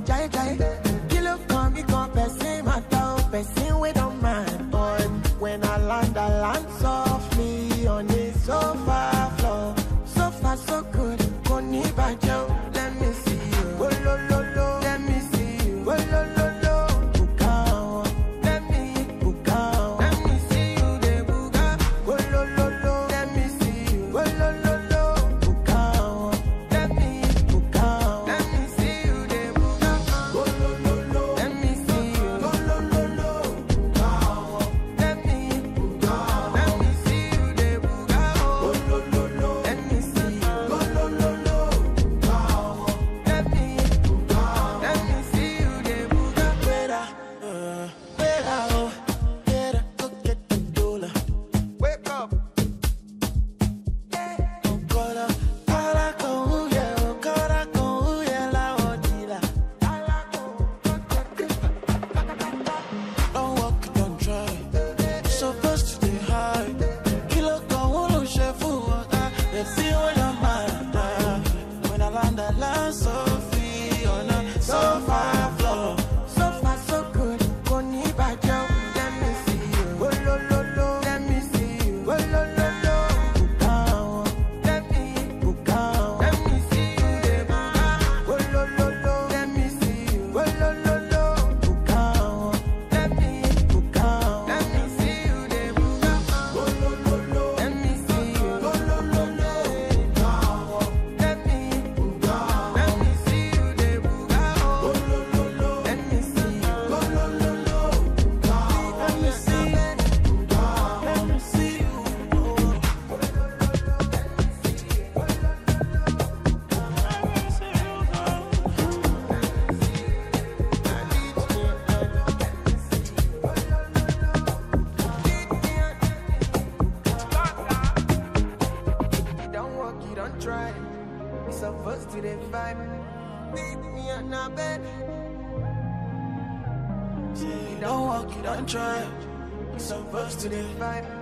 jai jai. Kill up, come, me come, person, my town, person, we don't mind, boy. When I land softly on the sofa floor. So far, so good, Koni Bajo, let me see you. Oh, lo, lo, lo, let me see you. Oh, lo, lo, lo, Bukao, let me see you, de Buga. Oh, lo, lo, lo, let me see you. Oh, lo, lo, lo, Bukao, let me see you, de Buga. Oh, lo, lo, lo, let me see you. Oh, lo, lo, lo, Bukao, let me see you, de Buga. Oh, lo, lo, lo, let me see you. Oh, lo, lo, lo, Bukao, let me see you, de Buga. Wera, go get the dollar. Wake up. Don't walk, don't try. Supposed to be high. Kilo go wolo shefu. Let's see what your mind. When I land so free on a sofa floor. So far so good. Koni Bajo, let me see you. Oh, lo, lo, lo, let me see you. Oh, lo, lo, lo, Bukao, let me see you, de Buga. Oh, lo, lo, lo, let me see you. Oh, lo, lo, lo, Bukao, let me see you, de Buga. Oh, lo, lo, lo, let me see you. Oh, lo, lo, lo, Bukao, let me see you, de Buga. Oh, lo, lo, lo, let me see you. Oh, lo, lo, lo, Bukao, let me see you. You don't walk, you don't try. You supposed to the vibe. Leave me on my bed. You don't walk, you don't try. You supposed to the vibe.